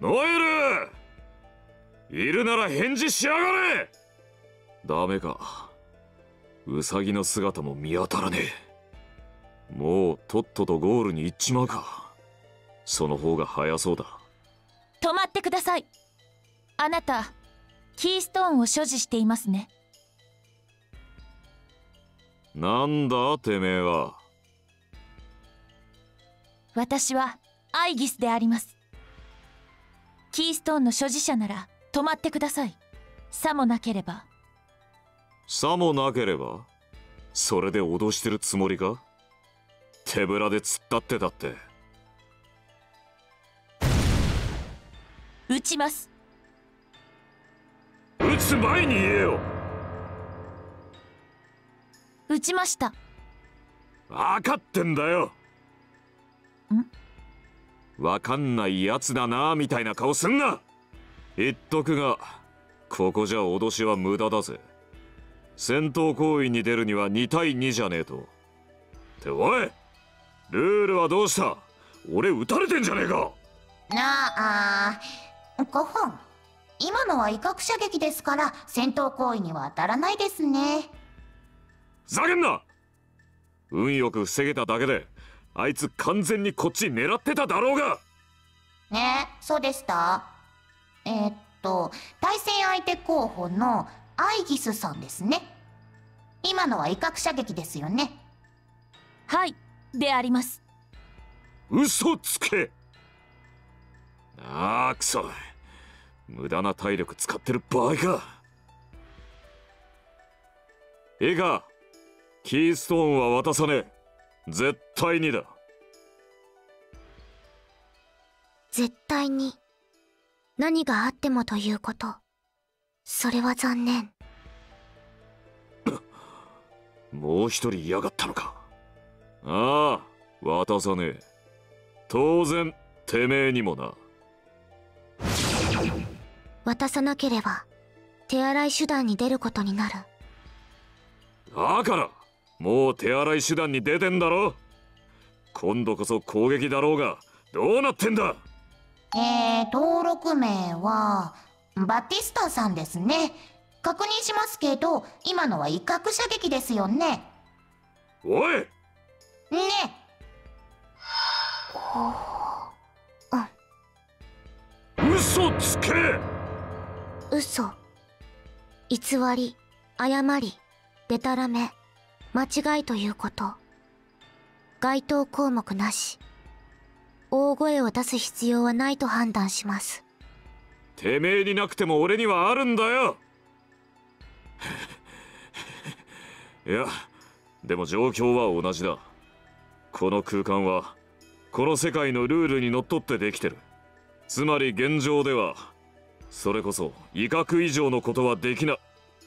ノエル、いるなら返事しやがれ。ダメか、ウサギの姿も見当たらねえ。もうとっととゴールに行っちまうか。その方が早そうだ。 止まってください。あなたキーストーンを所持していますね。 なんだてめえは。 私はアイギスであります。キーストーンの所持者なら止まってください。さもなければ。 さもなければ、それで脅してるつもりか。手ぶらで突っ立ってたって。 撃ちます。 撃つ前に言えよ。 撃ちました。 分かってんだよ。分かんないやつだなみたいな顔すんな。言っとくが、ここじゃ脅しは無駄だぜ。戦闘行為に出るには2対2じゃねえと。っておい、ルールはどうした。俺撃たれてんじゃねえか。 5本。今のは威嚇射撃ですから戦闘行為には当たらないですね。 ふざけんな。運よく防げただけで、あいつ完全にこっち狙ってただろうが。 ねえ、そうでした。対戦相手候補のアイギスさんですね。今のは威嚇射撃ですよね。 はいであります。 嘘つけ。くそ、無駄な体力使ってる場合か。いいか、キーストーンは渡さねえ。絶対にだ。 絶対に何があってもということ。それは残念。 もう一人いやがったのか。ああ、渡さねえ。当然てめえにもな。 渡さなければ手洗い手段に出ることになる。 だからもう手洗い手段に出てんだろ。今度こそ攻撃だろうが、どうなってんだ。 登録名はバティスタさんですね。確認しますけど、今のは威嚇射撃ですよね。 おいね。嘘つけ。 嘘、偽り、誤り、でたらめ、間違いということ。該当項目なし。大声を出す必要はないと判断します。 てめえになくても俺にはあるんだよ。いや、でも状況は同じだ。この空間はこの世界のルールにのっとってできてる。つまり現状ではそれこそ威嚇以上のことはできな。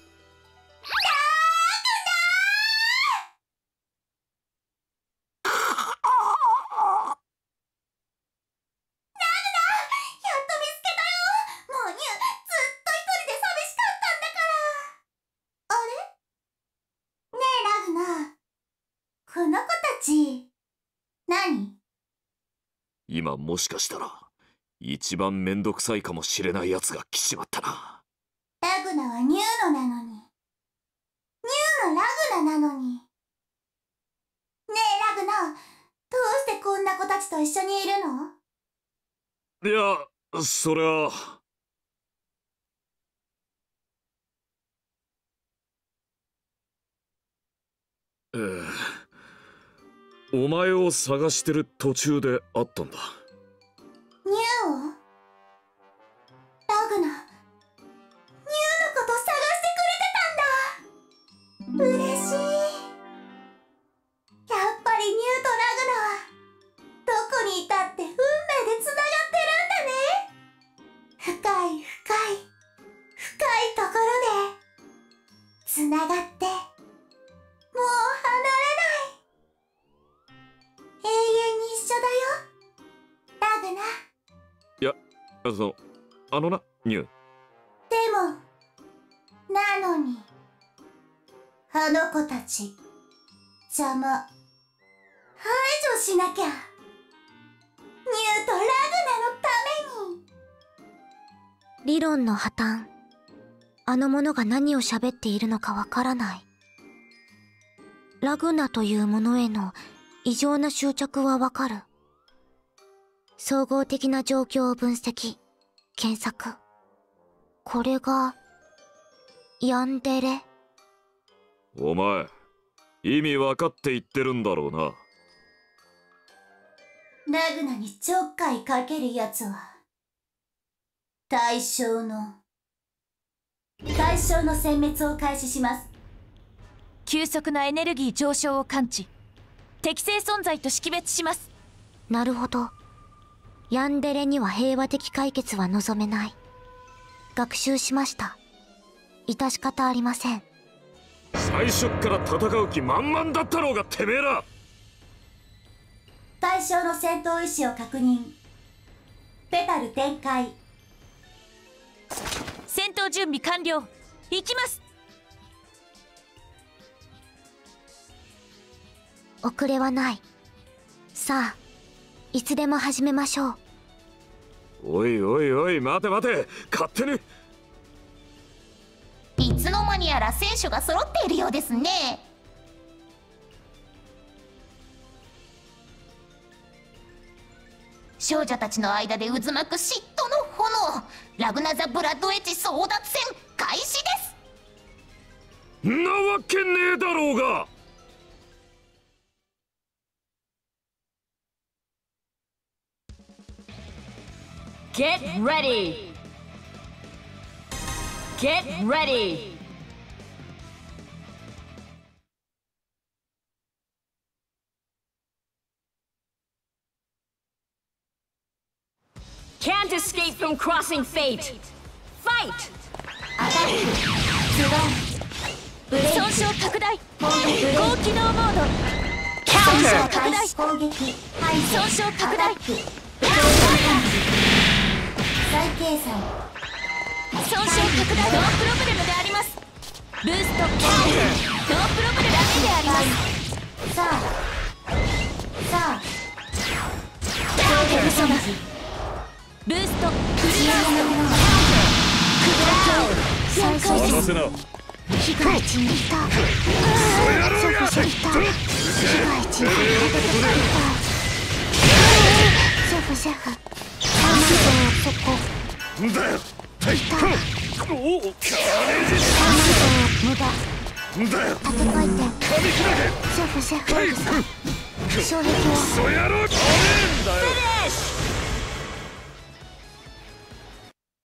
今もしかしたら一番めんどくさいかもしれないやつが来ちまったな。 ラグナはニューノなのに。ニューノラグナなのに。ねえラグナ、どうしてこんな子たちと一緒にいるの？ いや、そりゃお前を探してる途中で会ったんだ。 ニューを？ラグナ、ニューのこと探してくれてたんだ。嬉しい。やっぱりニューとラグナはどこにいたって運命でつながってるんだね。深い深い深いところでつながってもう離れない。永遠に一緒だよ、ラグナ。 いや、な、ニュー。 でも、なのに、あの子たち、邪魔、排除しなきゃ。ニューとラグナのために。 理論の破綻。あの者が何を喋っているのかわからない。ラグナというものへの異常な執着はわかる。総合的な状況を分析、検索。これがヤンデレ。 お前意味分かって言ってるんだろうな。 ラグナにちょっかいかけるやつは対象の殲滅を開始します。 急速なエネルギー上昇を感知、適正存在と識別します。 なるほど。ヤンデレには平和的解決は望めない。学習しました。致し方ありません。 最初っから戦う気満々だったろうがてめえら。 対象の戦闘意思を確認。ペタル展開。 戦闘準備完了。行きます。 遅れはない。さあ、いつでも始めましょう。 おいおいおい、待て待て、勝手に。 いつの間にやら選手が揃っているようですね。少女たちの間で渦巻く嫉妬の炎、ラグナ・ザ・ブラッドエッジ争奪戦開始です。 なわけねえだろうが。 Get ready! Get ready! Can't escape from crossing fate! Fight! アタック、ズドン、ブレイク、 損傷拡大、 攻撃、 高機能モード、 損傷カウンター開始、攻撃、排除、 損傷拡大、 アタック、再計算、 損傷拡大、ノープロブレムであります。ブースト、ノープロブレムであります。 さあ、 攻撃処理、ブースト、フルマウス、 最初任せな。 被害地に来た。ソフシェフター。被害地に来た。シェフシェフ。 だよ。おお、 無駄。 だよ。 縦回転。シェフシェフ。障壁を。 クソ野郎。だよ。